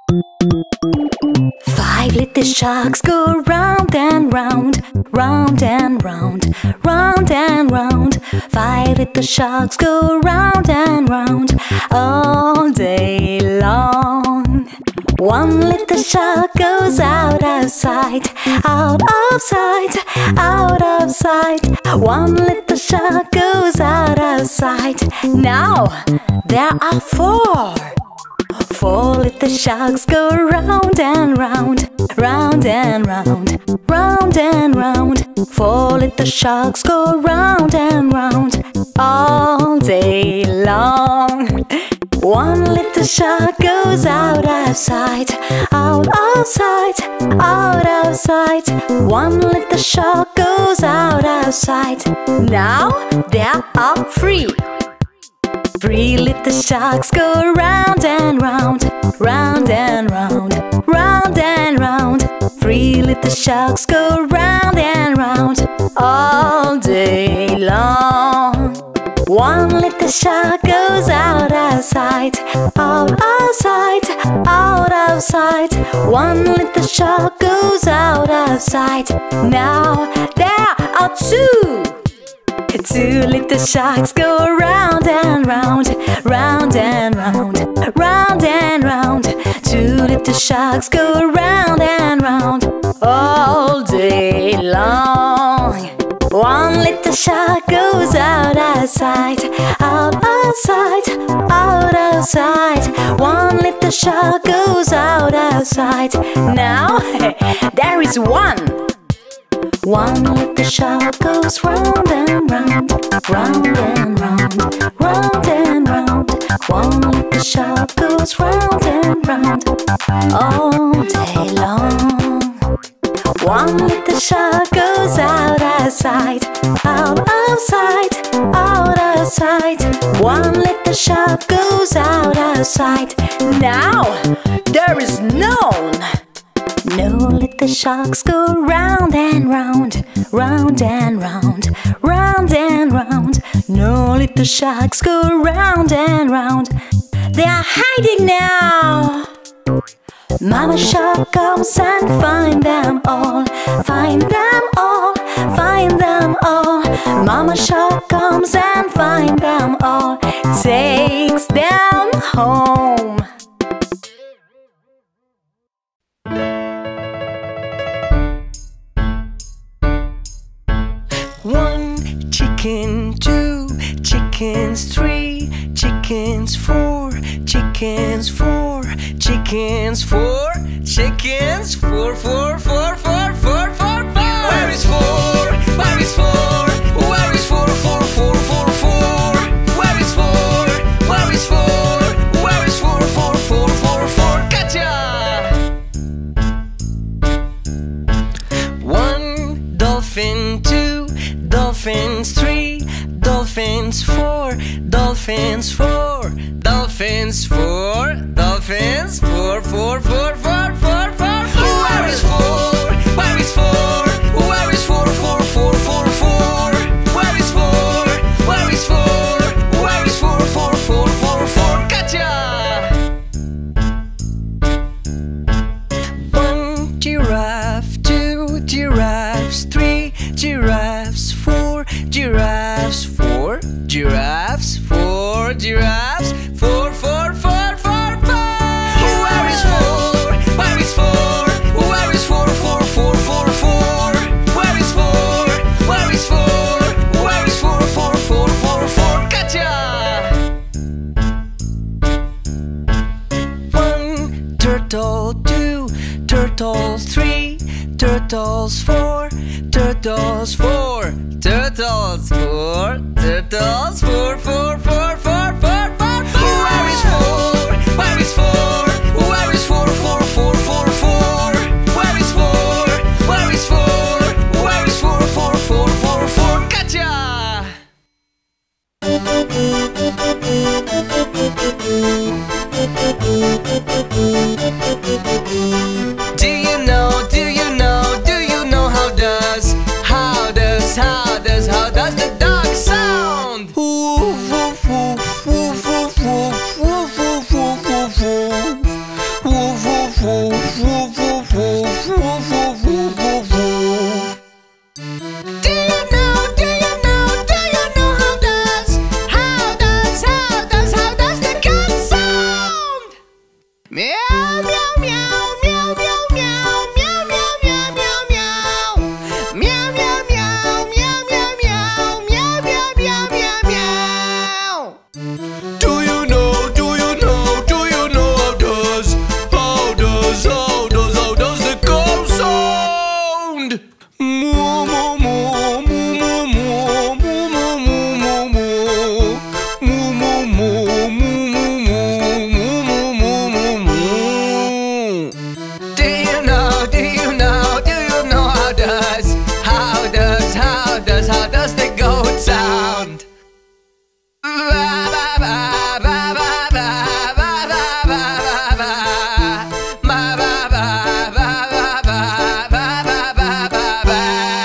Five little sharks go round and round, round and round, round and round. Five little sharks go round and round all day long. One little shark goes out of sight, out of sight, out of sight. One little shark goes out of sight. Now there are four. Four little sharks go round and round, round and round, round and round. Four little sharks go round and round all day long. One little shark goes out of sight, out of sight, out of sight. One little shark goes out of sight. Now there are three. Three little sharks go round and round, round and round, round and round. Three little sharks go round and round all day long. One little shark goes out of sight, out of sight, out of sight. One little shark goes out of sight. Now there are two. Two little sharks go round and round, round and round, round and round. Two little sharks go round and round all day long. One little shark goes out of sight, out of sight, out of sight. One little shark goes out of sight. Now there is one. One little shark goes round and round, round and round, round and round. One little shark goes round and round all day long. One little shark goes out of sight, out of sight, out of sight. One little shark goes out of sight. Now there is none. No little sharks go round and round, round and round, round and round. No little sharks go round and round. They are hiding now. Mama shark comes and find them all, find them all, find them all. Mama shark comes and find them all, takes them home. One chicken, two chickens, three chickens, four chickens, four chickens, four chickens, four, four, four, four, four, four, four. Where is four? Where is four? Where is four, four, four, four, four? Where is four? Where is four? Where is four, four, four, four, four? Gotcha! One dolphin, two dolphins, three dolphins, four dolphins, four dolphins, four dolphins, four, four, four, four, four, four. Where is four? Where is four? Where is four, four, four, four, four? Where is four? Where is four? Where is four, four, four, four, four? Gotcha! One giraffe, two giraffes, three giraffes, four giraffes, four giraffes, four giraffes, four, four, four, four, four. Where is four? Where is four? Where is four, four, four, four, four? Where is four? Where is four? Where is four, four, four, four, four? Gotcha! One turtle, two turtles, three turtles, four turtles, four turtles, four turtles, four, four, four, four, four, four. Where is four? Where is four? Where is four, four, four, four, four? Where is four? Where is four? Where is four, four, four, four, four? Gotcha! Do you know? Do you know? Do you know how does the dog sound? Woof, woof, woof. Meow, meow, meow, meow, meow, meow, meow, meow, meow, meow, meow. Meow, meow, meow, meow, meow, meow, meow, meow, meow, meow, meow. Do you know how does the cow sound? Moo, moo, moo, moo, moo, moo, moo, moo, moo, moo. Moo, moo, moo, moo, moo, moo, moo, moo, moo. Do you know how does the goat sound? Ba, ba, ba, ba, ba, ba, ba, ba, ba, ba, ba. Ba, ba, ba, ba, ba, ba, ba, ba, ba, ba.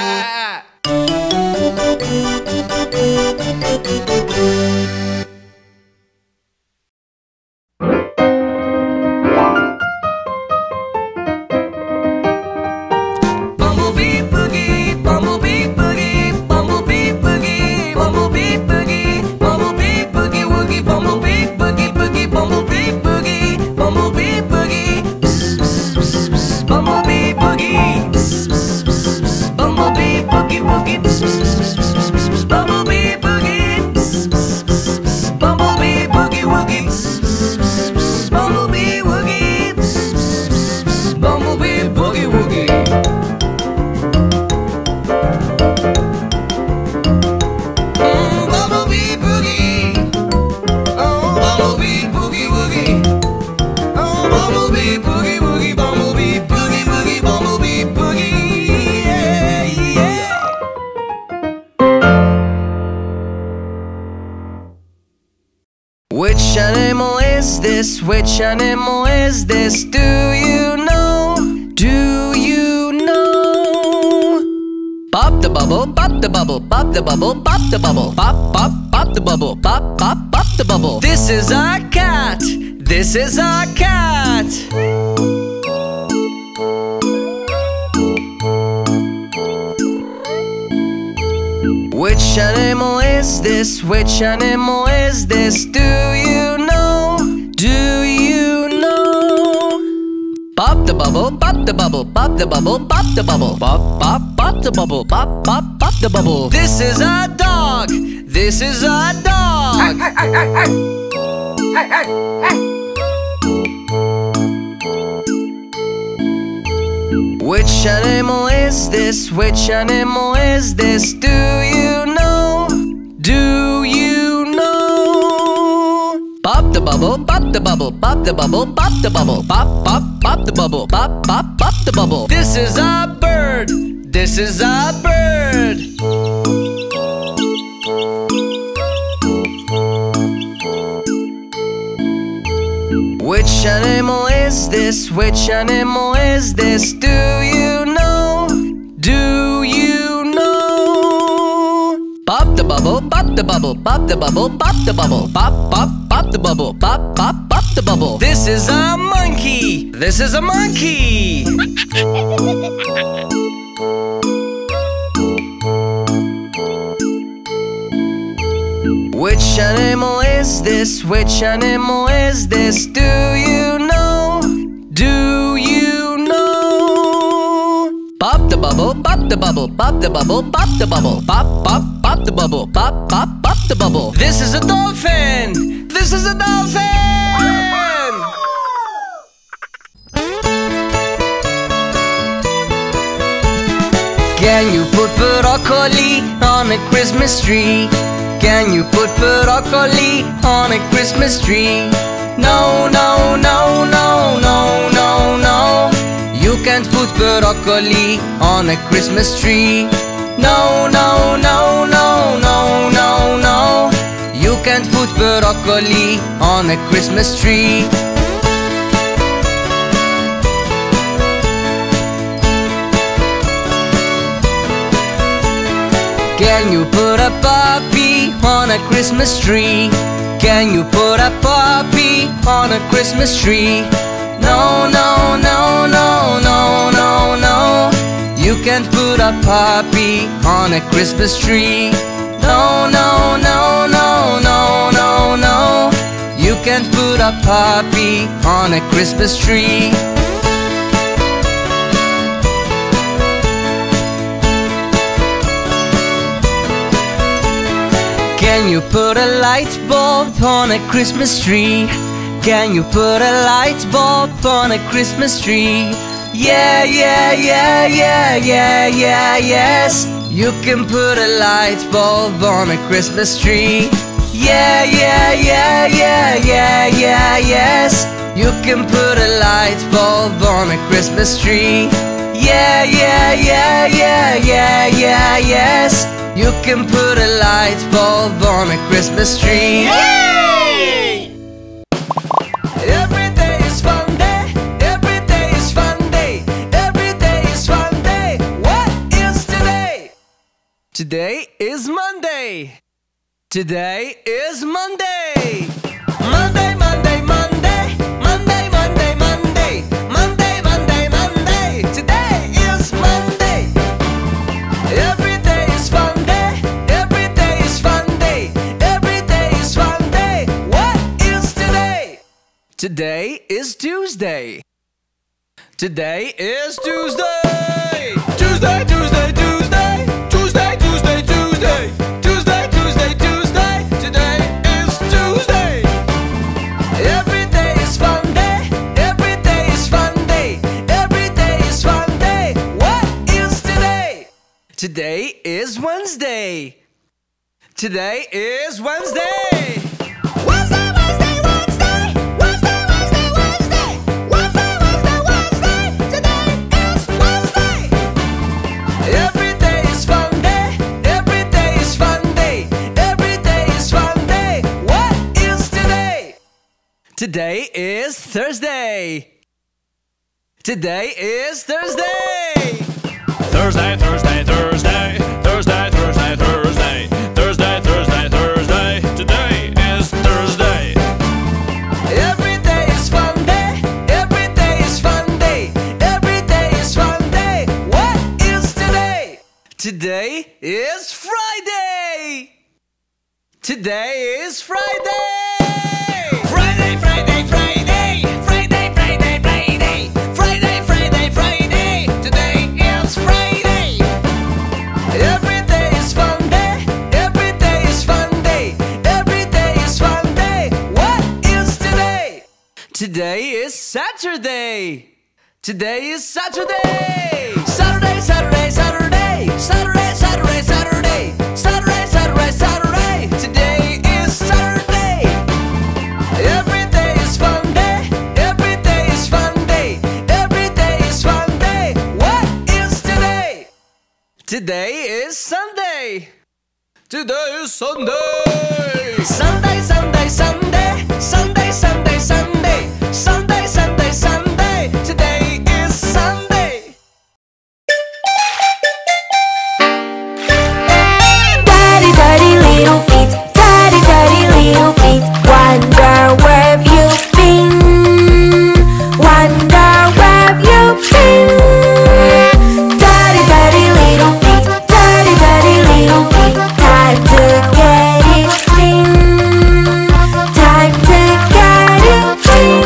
Bumblebee boogie, bumblebee boogie, bumblebee boogie, bumblebee boogie, bumblebee boogie woogie, bumblebee boogie boogie, bumblebee boogie, bumblebee boogie, bumblebee boogie, bumblebee boogie woogie, bumblebee boogie, bumblebee boogie woogie, bumblebee woogie, bumblebee boogie woogie. Bumblebee boogie, oh bumblebee boogie woogie, oh bumblebee boogie woogie, bumblebee boogie boogie, bumblebee boogie, yeah, yeah. Which animal is this? Which animal is this? Do you know? Do you know? Pop the bubble, pop the bubble, pop the bubble, pop the bubble, pop, pop, pop the bubble, pop, pop, pop the bubble. This is a cat. This is a cat. Which animal is this? Which animal is this? Do you know? Do you know? Pop the bubble, pop the bubble, pop the bubble, pop the bubble, pop, pop, pop the bubble, pop, pop, pop the bubble. This is a dog. This is a dog. Which animal is this? Which animal is this? Do you know? Do you know? Pop the bubble, pop the bubble, pop the bubble, pop the bubble, pop, pop, pop the bubble, pop, pop, pop the bubble. This is a bird. This is a bird. Which animal is this? Which animal is this? Do you know? Do you know? Pop the bubble, pop the bubble, pop the bubble, pop the bubble, pop, pop, pop the bubble, pop, pop, pop the bubble. This is a monkey. This is a monkey. Which animal is this? Which animal is this? Do you know? Do you know? Pop the bubble, pop the bubble, pop the bubble, pop the bubble, pop, pop, pop the bubble, pop, pop, pop the bubble. This is a dolphin. This is a dolphin. Can you put broccoli on a Christmas tree? Can you put broccoli on a Christmas tree? No, no, no, no, no, no, no. You can't put broccoli on a Christmas tree. No, no, no, no, no, no, no. You can't put broccoli on a Christmas tree. Can you put a puppy on a Christmas tree? Can you put a puppy on a Christmas tree? No, no, no, no, no, no, no. You can't put a puppy on a Christmas tree. No, no, no, no, no, no, no. You can't put a puppy on a Christmas tree. Can you put a light bulb on a Christmas tree? Can you put a light bulb on a Christmas tree? Yeah, yeah, yeah, yeah, yeah, yeah, yes. You can put a light bulb on a Christmas tree. Yeah, yeah, yeah, yeah, yeah, yeah, yes. You can put a light bulb on a Christmas tree. Yeah, yeah, yeah, yeah, yeah, yeah, yes. You can put a light bulb on a Christmas tree. Yay! Every day is fun day. Every day is fun day. Every day is fun day. What is today? Today is Monday. Today is Monday. Monday, Monday, Monday. Monday, Monday, Monday. Monday, Monday, Monday. Today is Monday. Every day is fun day. Every day is fun day. Every day is fun day. What is today? Today is Tuesday. Today is Tuesday. Tuesday, Tuesday, Tuesday. Tuesday, Tuesday, Tuesday. Tuesday, Tuesday, Tuesday. Today is Tuesday. Every day is fun day. Every day is fun day. Every day is fun day. What is today? Today is Wednesday. Today is Wednesday. Wednesday, Wednesday, Wednesday. Wednesday, Wednesday, Wednesday. Wednesday, Wednesday, Wednesday. Today is Wednesday. Every day is fun day. Every day is fun day. Every day is fun day. What is today? Today is Thursday. Today is Thursday. Thursday, Thursday, Thursday. Thursday, Thursday, Thursday. Thursday, Thursday, Thursday. Today is Thursday. Every day is fun day. Every day is fun day. Every day is fun day. What is today? Today is Friday. Today is Friday. Friday, Friday, Friday. Friday, Friday, Friday. Friday, Friday, Friday. Today is Friday. Every day is fun day. Every day is fun day. Every day is fun day. What is today? Today is Saturday. Today is Saturday. Saturday, Saturday, Saturday. Saturday, Saturday, Saturday. Saturday, Saturday, Saturday. Today is Saturday. Every day is fun day. Every day is fun day. Every day is fun day. What is today? Today is Sunday. Today is Sunday. Sunday, Sunday, Sunday. Sunday, Sunday, Sunday. Sunday, Sunday, Sunday. Today is Sunday. Daddy, daddy, little feet. Daddy, daddy, little feet. Wonder where you've been. Wonder where you've been. Daddy, daddy, little feet. Daddy, daddy, little feet. Time to get it clean. Time to get it clean.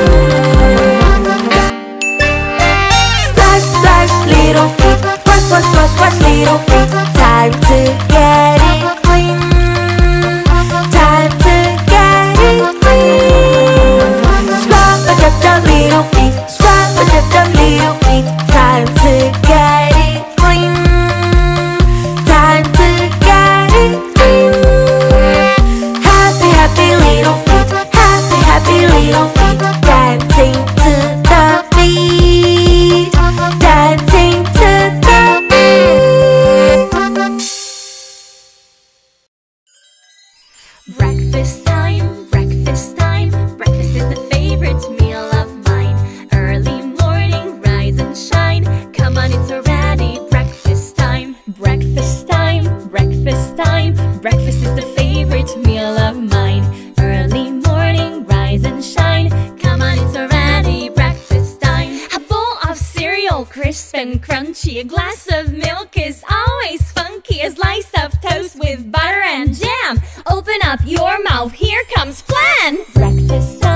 Splash, splash, little feet. Splash, splash, splash, splash, little feet. Time to get it clean. Time to get it clean. Scrub a dub dub little feet. Scrub a dub dub little feet. Time to get it clean. Time to get it clean. Happy, happy little feet. Happy, happy little feet. Dancing to the beat. Dancing to the beat. Breakfast time, breakfast time. Breakfast is the favorite meal of mine. Early morning, rise and shine. Come on, it's already breakfast time. Breakfast time, breakfast time. Breakfast is the favorite meal of mine. Early morning, rise and shine. Come on, it's already breakfast time. A bowl of cereal, crisp and crunchy. A glass of milk is always funky. A slice of toast with butter and jam. Open up your mouth, here comes plan. Breakfast time.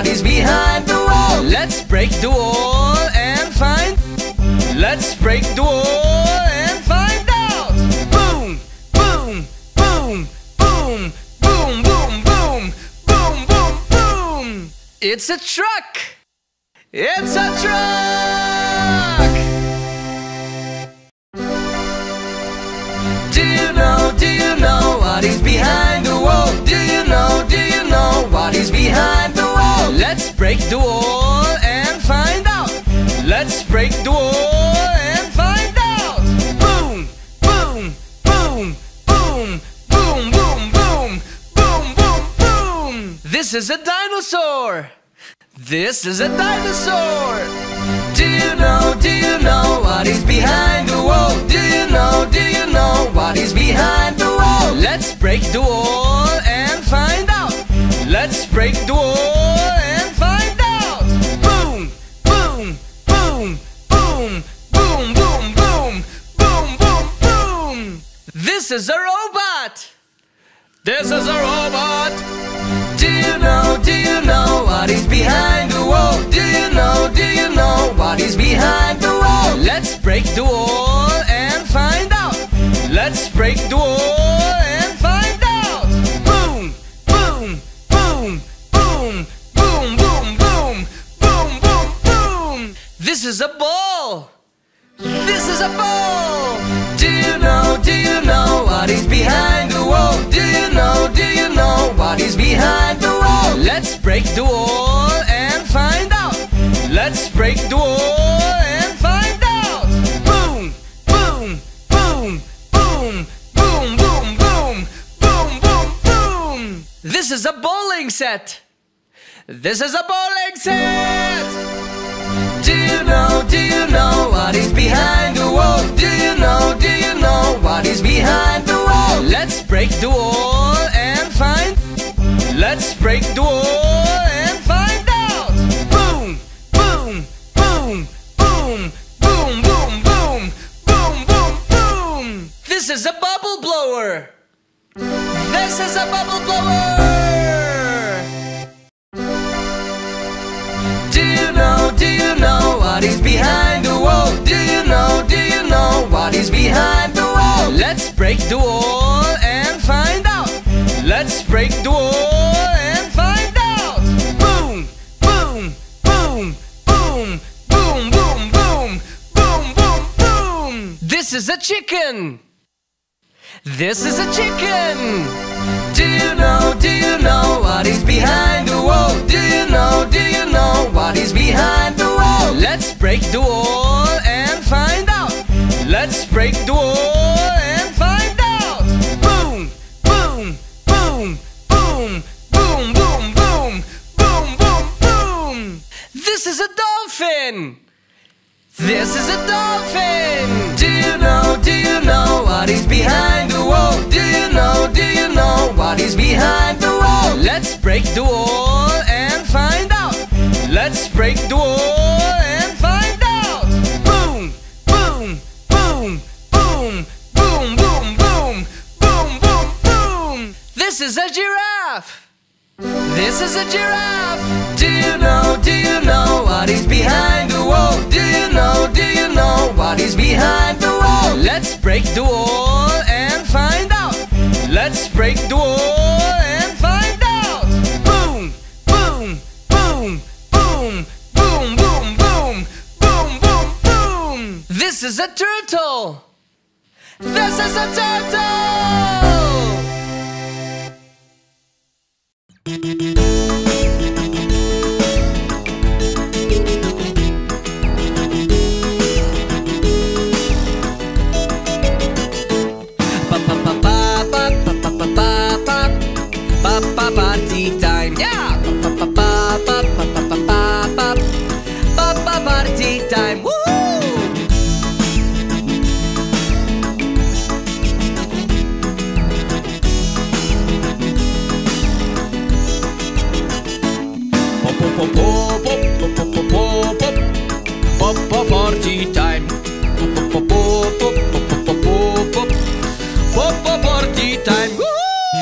It's a truck! It's a truck! Do you know what is behind the wall? Do you know what is behind the wall? Let's break the wall and find out. Let's break the wall and find out. Boom, boom, boom, boom, boom, boom, boom, boom, boom, boom. This is a dinosaur. This is a dinosaur. Do you know what is behind the wall? Do you know what is behind the wall? Let's break the wall and find out. Let's break the wall and find out. Boom, boom, boom, boom, boom, boom, boom, boom, boom, boom. This is a robot. This is a robot. Do you know what is behind the wall? Do you know what is behind the wall? Let's break the wall and find out. Let's break the wall and find out. Boom, boom, boom, boom, boom, boom, boom, boom, boom, boom. This is a ball. This is a ball. Do you know what is behind the wall? Do you know what is behind the wall? Let's break the wall and find out. Let's break the wall and find out. Boom, boom, boom, boom, boom, boom, boom, boom, boom, boom. This is a bowling set. This is a bowling set. Do you know what is behind the wall? Do you know what is behind the wall? Let's break the wall and find. Let's break the wall and find out. Boom, boom, boom, boom, boom, boom, boom, boom, boom, boom. This is a bubble blower. This is a bubble blower. Do you know what is behind the wall? Do you know what is behind the wall? Let's break the wall and find out. Let's break the wall and find out. Boom, boom, boom, boom, boom, boom, boom, boom, boom, boom. This is a chicken. This is a chicken. Do you know what is behind the wall? Do you know what is behind the wall? Let's break the wall and find out. Let's break the wall and find out. Boom, boom, boom, boom, boom, boom, boom, boom, boom, boom. This is a dolphin. This is a dolphin. Do you know what is behind the wall? Do you know what is behind the wall? Let's break the wall and find out. Let's break the wall and find out. Boom, boom, boom, boom, boom, boom, boom, boom, boom, boom. This is a giraffe. This is a giraffe. Do you know what is behind the wall? Do you know what is behind the wall? Let's break the wall and find out. Let's break the wall and find out. Boom, boom, boom, boom, boom, boom, boom, boom, boom, boom. This is a turtle. This is a turtle. Party time, yeah. Party time, woo! Party time. Party time. Woo!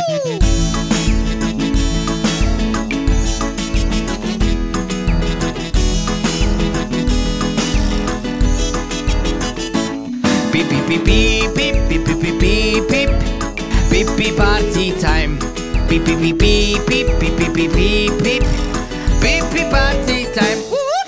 Beep beep beep beep beep beep beep beep beep beep beep beep party time. Beep beep beep beep beep beep beep beep beep beep Beep beep party time.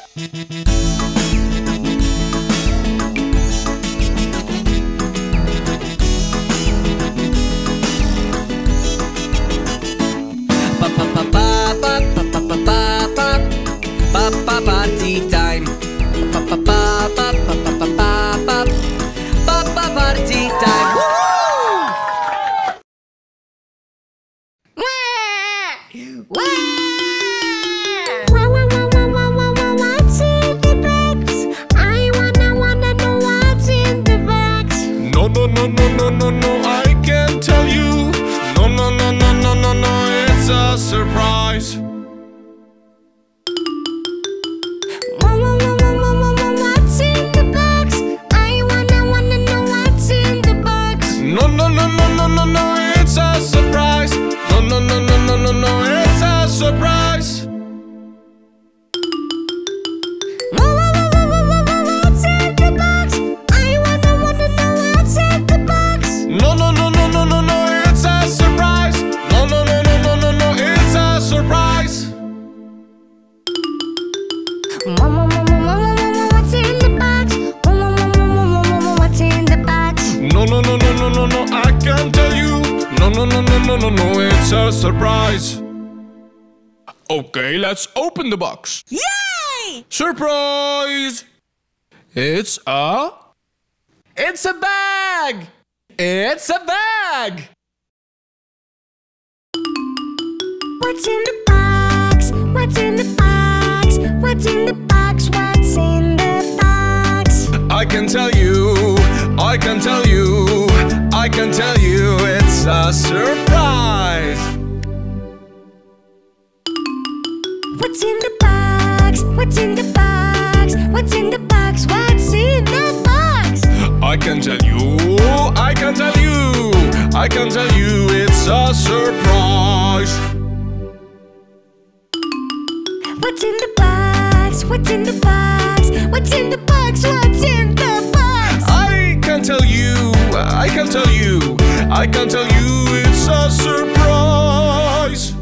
Pa pa pa pa pa pa pa pa pa pa pa party time. Pa pa pa pa pa pa pa pa pa pa party time. What's in the box? I wanna know what's in the box. No, no, no, no, no, no, no, I can't tell you. No, no, no, no, no, no, no, it's a surprise. What's in the box? I wanna know what's in the box. No, no, no, no, no, no, no, it's a surprise. No, no, no, no, no, no, no, it's a surprise. What's in the box? I wanna know what's in the box. No, no, no, no, no, no, no, it's a surprise. No, no, no, no, no, no, no, it's a surprise. What's in the box? What's in the box? No, no, no, no, no, no, no, I can't tell you. No, no, no, no, no, no, no, it's a surprise. Okay, let's open the box. Yay! Surprise! It's a bag! It's a bag! What's in the box? What's in the box? What's in the box? What's in the box? I can tell you, I can tell you, I can tell you, it's a surprise. What's in the box? What's in the box? What's in the box? What's in the box? I can tell you, I can tell you, I can tell you, it's a surprise. What's in the box? What's in the box? What's in the box? What's in the box? I can tell you, I can tell you, I can tell you, it's a surprise.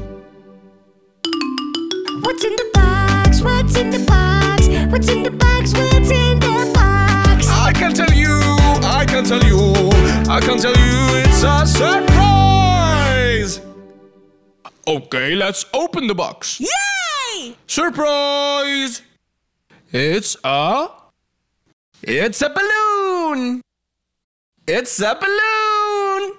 What's in the box? What's in the box? What's in the box? What's in the box? I can tell you, I can tell you, I can tell you, it's a surprise. Okay, let's open the box. Yay! Surprise! It's a balloon! It's a balloon!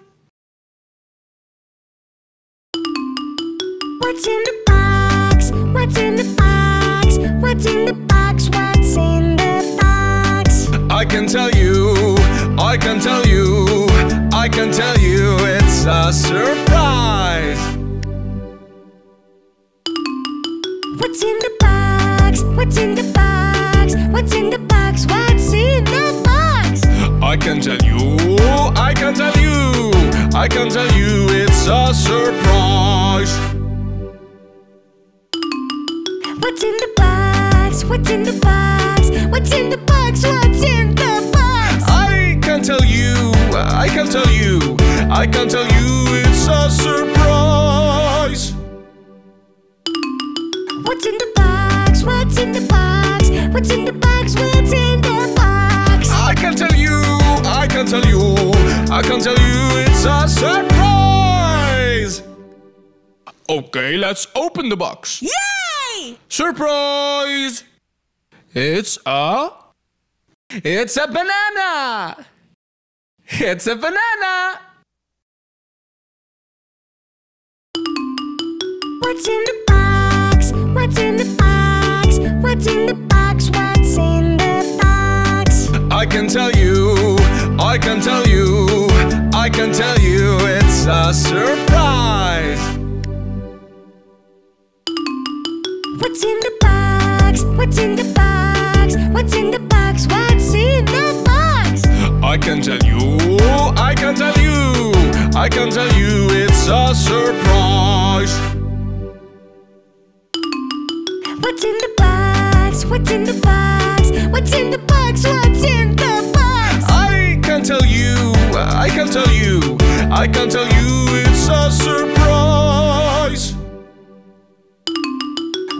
What's in the box? What's in the box? What's in the box? What's in the box? I can tell you, I can tell you, I can tell you, it's a surprise. What's in the box? What's in the box? What's in the box? What's in the box? I can tell you, I can tell you, I can tell you, it's a surprise. What's in the box? What's in the box? What's in the box? What's in the box? I can tell you, I can tell you, I can tell you, it's a surprise. What's in the box? What's in the box? What's in the box? What's in the box? I can tell you, I can tell you, I can tell you, it's a surprise. Okay, let's open the box. Yay! Surprise! It's a banana! It's a banana! What's in the box? What's in the box? What's in the box? What's in the box? I can tell you, I can tell you, I can tell you, it's a surprise. What's in the box? What's in the box? What's in the box? What's in the box? I can tell you, I can tell you, I can tell you, it's a surprise. What's in the box? What's in the box? What's in the box? What's in the box? I can tell you, I can tell you, I can tell you, it's a surprise.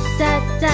da da.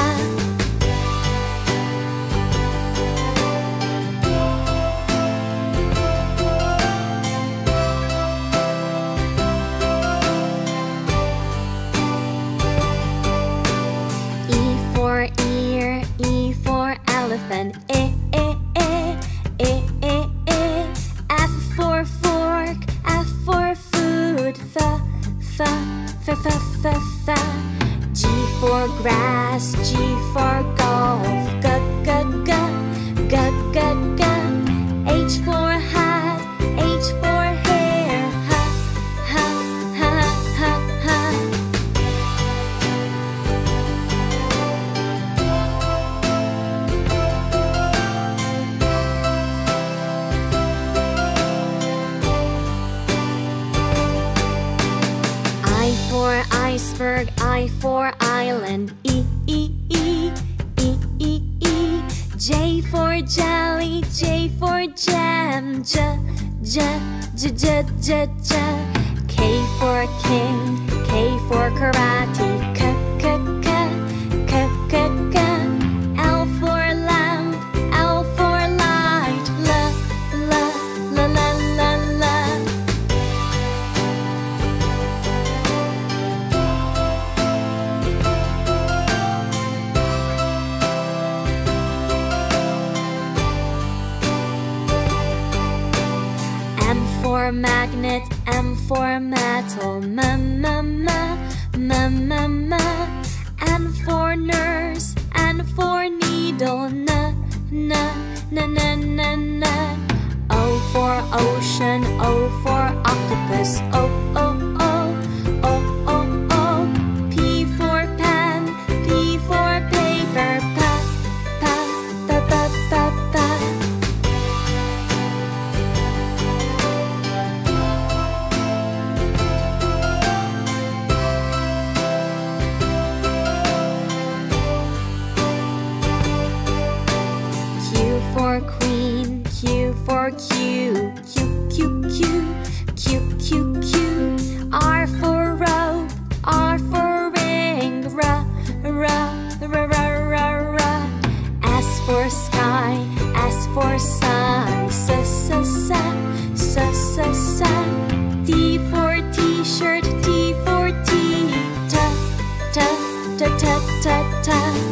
E for ear, E for elephant, eh, eh, eh, eh, eh, eh. F for fork, F for food, fa, fa, fa, fa, fa, fa. G for grass, G for golf, g, g, g, g, g, g. H for hat, H for hair, ha, ha, ha, ha, ha. I for iceberg, I for island, E, E, E, E, E, E. J for jelly, J for jam, J, J, J, J, J, J. K for king, K for karate, K, K, K, K, K, K. L for lamp, L for light, L, L, L, L, L, L. M for magnet, M for metal, M, M, M, M, M, M. N for nurse, N for needle, N, N, N, N, N, N. O for ocean, O for octopus, O, O, O, O, O, O. P for pen, P for paper, pa, pa, pa, pa, pa, pa. Q for queen, Q for Q, Q, Q, Q, Q, Q, Q. R for rope, R for ring, R, R, R, R, R, R. S for sky, S for sun, S, S, S, S, S, S. T for t-shirt, T for tea, T, T, T, T, T, T.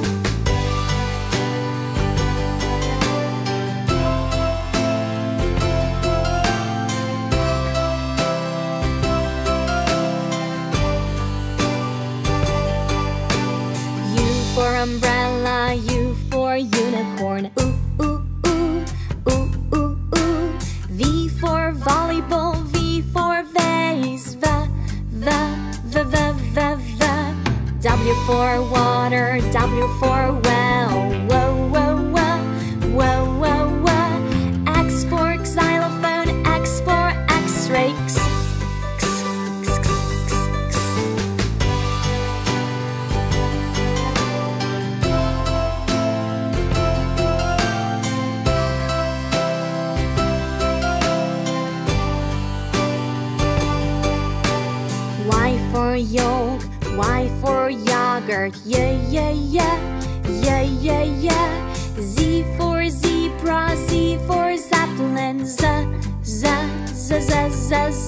U for umbrella, U for unicorn, ooh, ooh, ooh, ooh, ooh, ooh. V for volleyball, V for vase, V, V, V, V, V, V. W for water, W for well, whoa, whoa, whoa, whoa, whoa, whoa. X for xylophone, X for x-ray, X, X, X, X, X, X. Y for yolk, Y for yogurt, yeah, yeah, yeah, yeah, yeah, yeah. Z for zebra, Z for zeppelin, Z, Z, Z, Z, Z, Z.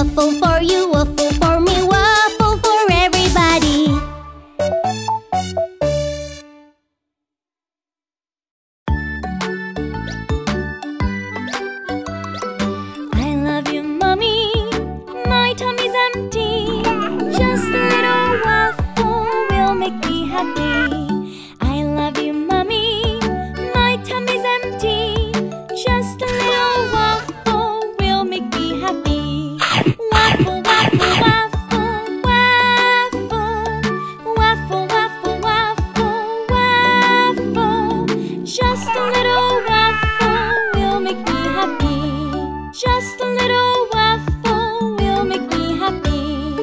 waffle for you, waffle for me, waffle for everybody. I love you, Mommy. My tummy's empty. Just a little waffle will make me happy. I love you, Mommy. My tummy's empty. Just a little waffle will make me happy. Waffle, waffle, waffle, waffle. Waffle, waffle, waffle, waffle. Just a little waffle will make me happy. Just a little waffle will make me happy.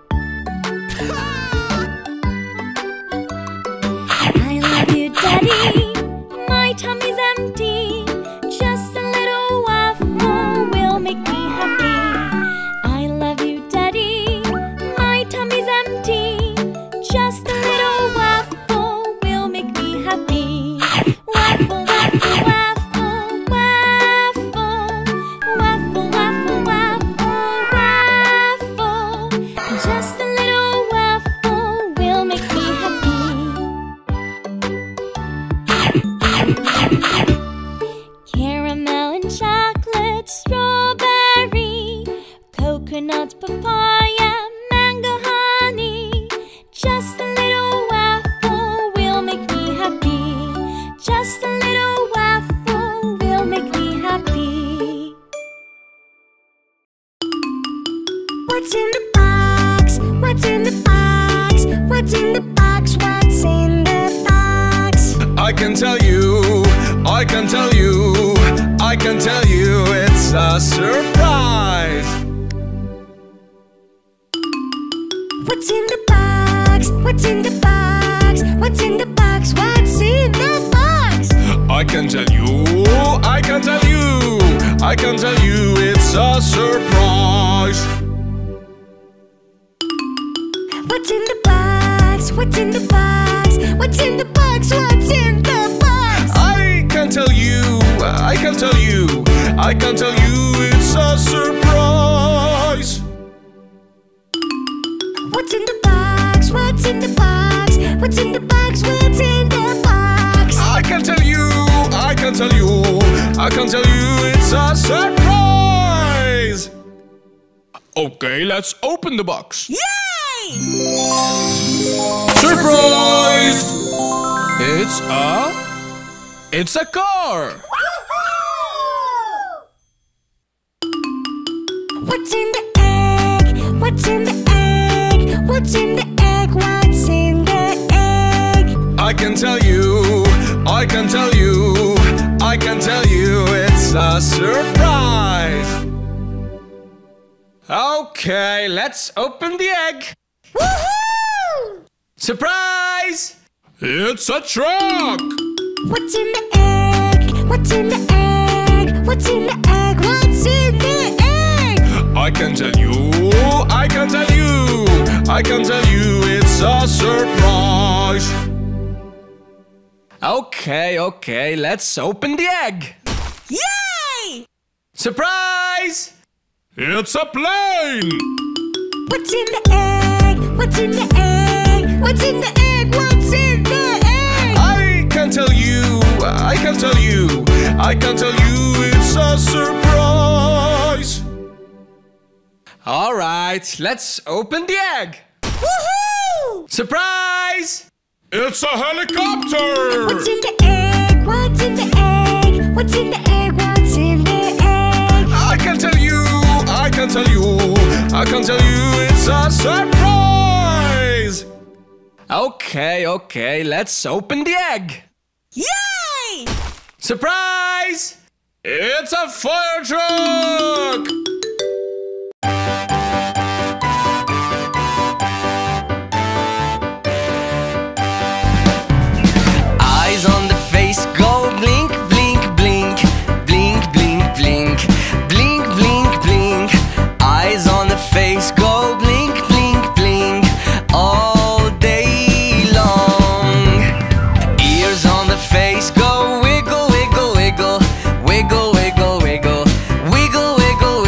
I love you, Daddy. My tummy's empty. Just a little waffle will make me happy. I love you, Daddy. My tummy's empty. Just a little waffle will make me happy. Waffle, waffle, waffle, waffle. Waffle, waffle, waffle, waffle. Just a little waffle will make me happy. Caramel and chocolate, strawberry, coconut, papaya, mango, honey. Just a little waffle will make me happy. Just a little waffle will make me happy. What's in the box? What's in the box? What's in the box? What's in the box? I can tell you, I can tell you, I can tell you it's a surprise. What's in the box? What's in the box? What's in the box? What's in the box? I can tell you, I can tell you, I can tell you it's a surprise. What's in the box? What's in the box? What's in the box? What's in the box? I can tell you, I can tell you, I can tell you it's a surprise. What's in the box? What's in the box? What's in the box? What's in the box? I can tell you, I can tell you, I can tell you it's a surprise. Okay, let's open the box. Yay! Surprise! It's a car. What's in the egg? What's in the egg? What's in the egg? What's in the egg? I can tell you, I can tell you, I can tell you it's a surprise. Okay, let's open the egg. Woohoo! Surprise! It's a truck. What's in the egg? What's in the egg? What's in the egg? What's in the egg? I can tell you, I can tell you, I can tell you it's a surprise. Okay, let's open the egg. Yay! Surprise! It's a plane. What's in the egg? What's in the egg? What's in the egg? What's in the egg? I can tell you, I can tell you, I can tell you it's a surprise. All right, let's open the egg. Woohoo! Surprise! It's a helicopter. What's in the egg? What's in the egg? What's in the egg? What's in the egg? I can tell you, I can tell you, I can tell you it's a surprise. Okay, let's open the egg. Yay! Surprise! It's a fire truck. Eyes on the face go blink, blink, blink, blink, blink, blink, blink, blink, blink. Eyes on the face go blink, blink, blink, all day long. Ears on the face go wiggle, wiggle, wiggle, wiggle, wiggle, wiggle, wiggle, wiggle,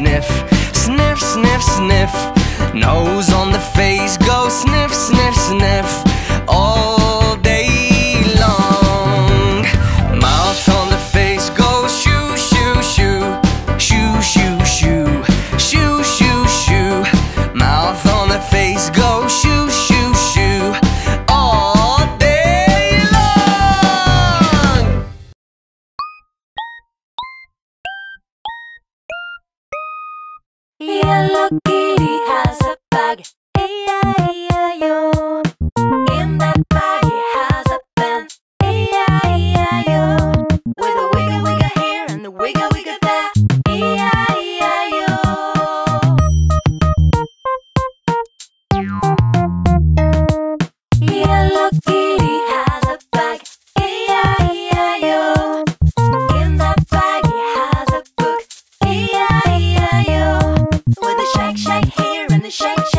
sniff, sniff, sniff, sniff. Nose on the face, go sniff, sniff, sniff, all day long. Mouth on the face, go shoo, shoo, shoo, shoo, shoo, shoo, shoo, shoo, shoo. Mouth on the face, go shoo, shoo, shoo, all day long. Yellow kitty has a bag, E-I-E-I-O. In that bag he has a pen, E-I-E-I-O. With a wiggle wiggle here and a wiggle wiggle there, E-I-E-I-O. Yellow kitty has a bag, E-I-E-I-O. In that bag he has a book, E-I-E-I-O. With a shake shake here and a shake